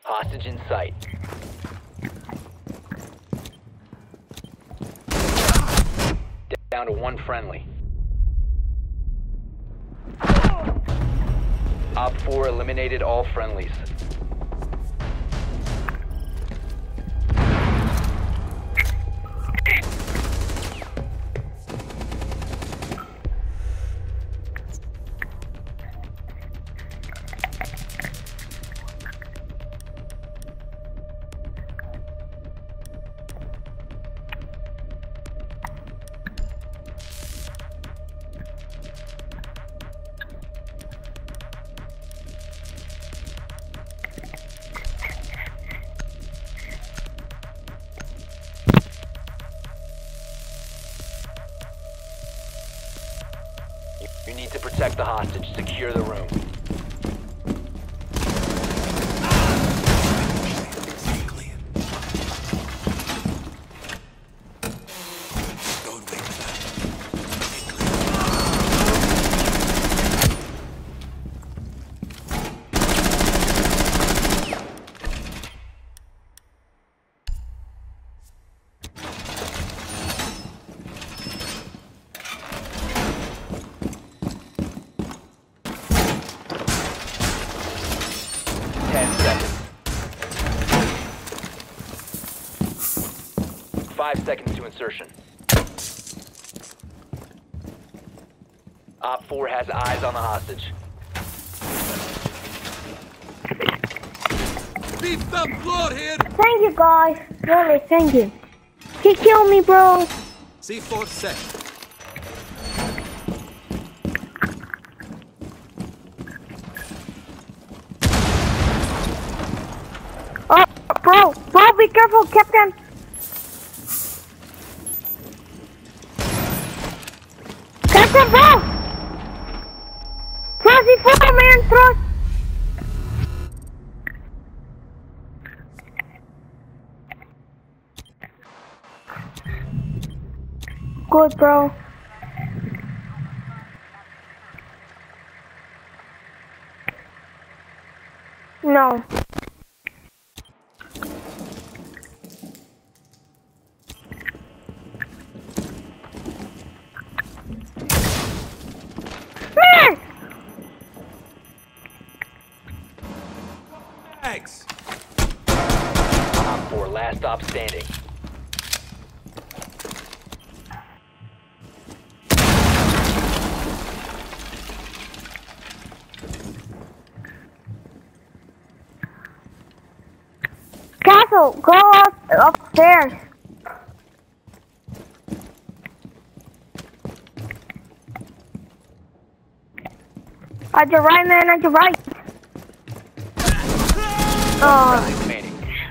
Hostage in sight. Down to one friendly. Op 4 eliminated all friendlies. You need to protect the hostage. Secure the room. Five seconds to insertion. Op 4 has eyes on the hostage. Beefed up floor here. Thank you, guys. Really, thank you. He killed me, bro. C4 set. Oh, bro, be careful, Captain. Captain, bro! Throw C4, man, throw. Good, bro. No. Man! Thanks. Op 4, last stop standing. Castle, go upstairs. At your right, man, at your right. Oh. Remaining.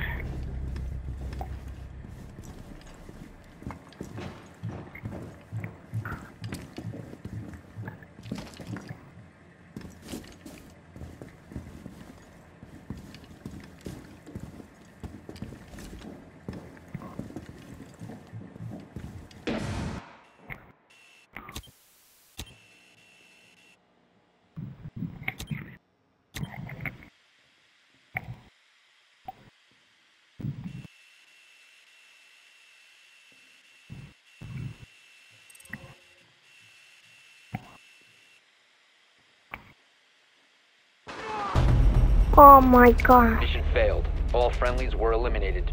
Oh my gosh. Mission failed. All friendlies were eliminated.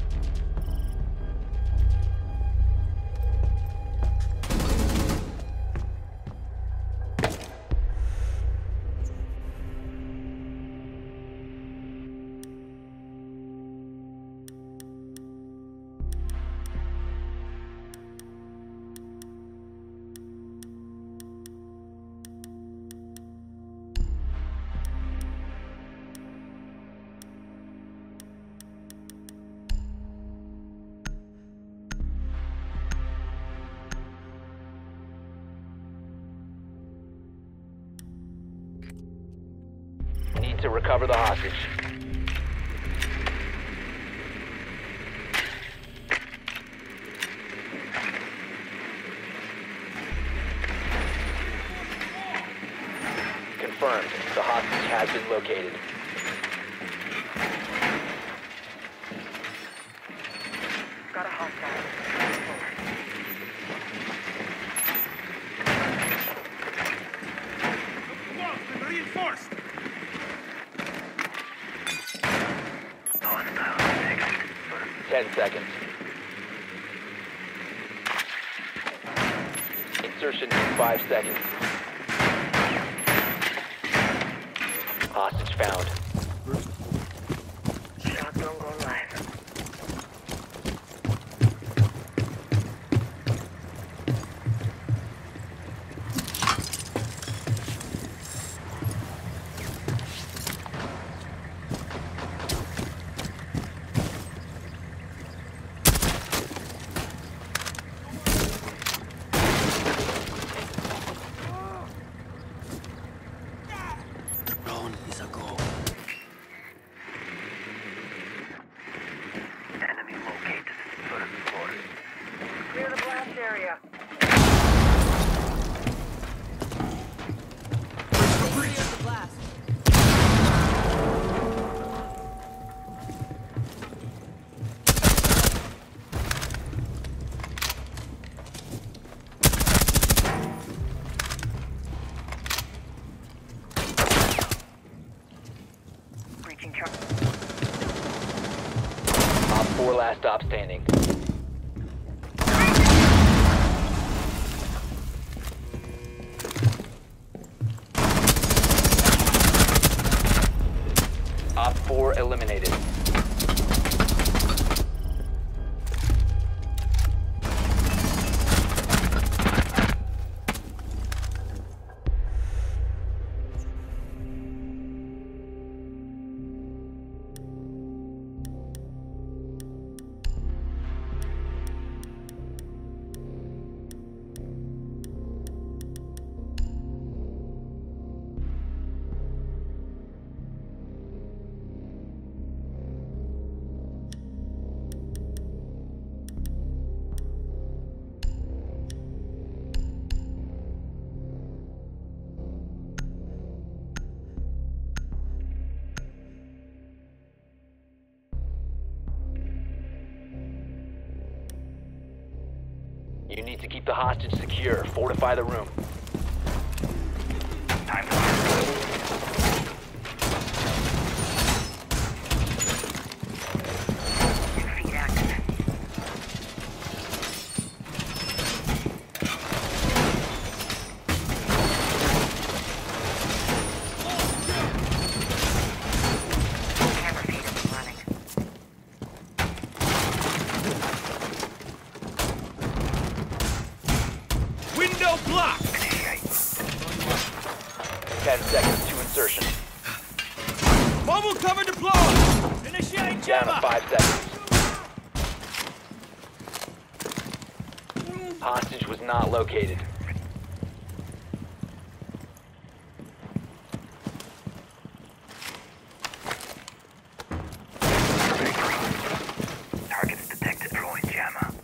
Need to recover the hostage. Confirmed. The hostage has been located. insertion in 5 seconds. Hostage found. Shotgun go live. Drone is a go. Enemy located. First floor. Clear the blast area. Breaching truck. Op 4 last stop standing. Op 4 eliminated. You need to keep the hostage secure. Fortify the room. Time to feed active. Camera feed is running. Window blocked! 10 seconds to insertion. Mobile cover deployed! Initiate Down to 5 seconds. Hostage was not located. Targets detected. Throwing jammer.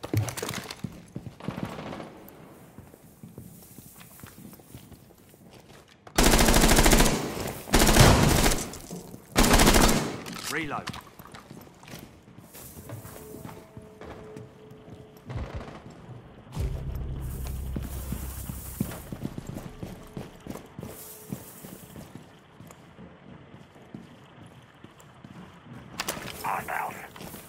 Reload. Hostiles.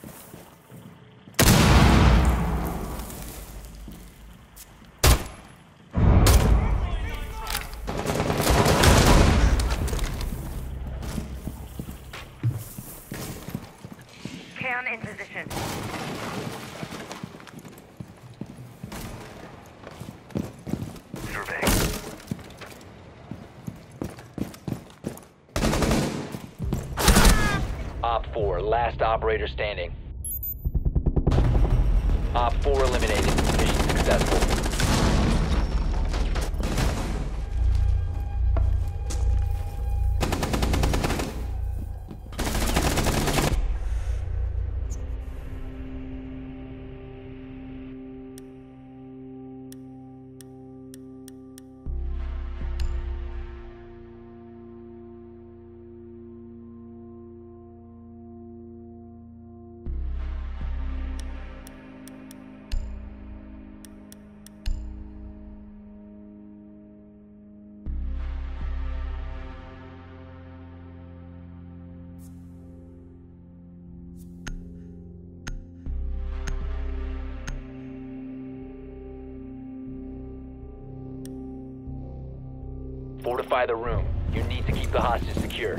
Can in position. Survey. Op 4, last operator standing. Op 4 eliminated. Mission successful. Fortify the room. You need to keep the hostage secure.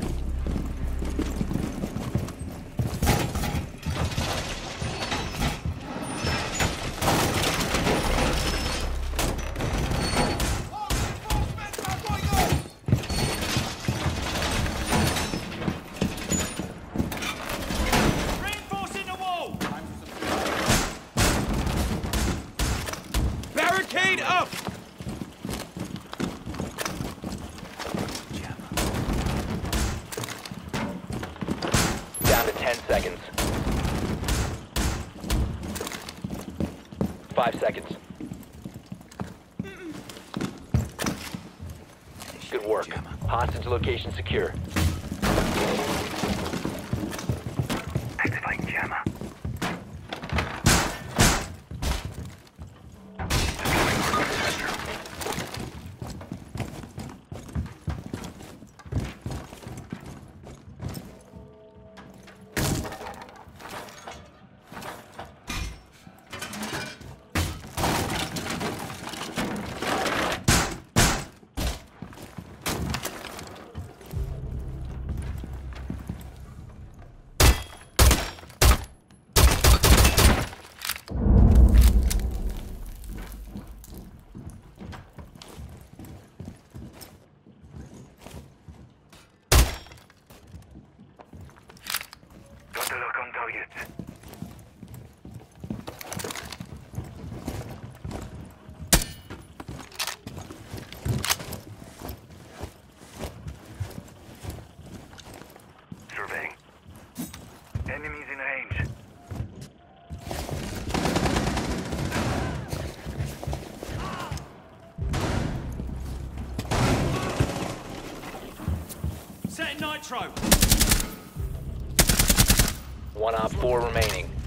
Reinforcing the wall! Barricade up! Down to 10 seconds. 5 seconds. Good work. Hostage location secure. Activate jammer. Got the lock on target. Surveying. Enemies in range. Setting nitro! 1 op 4 remaining.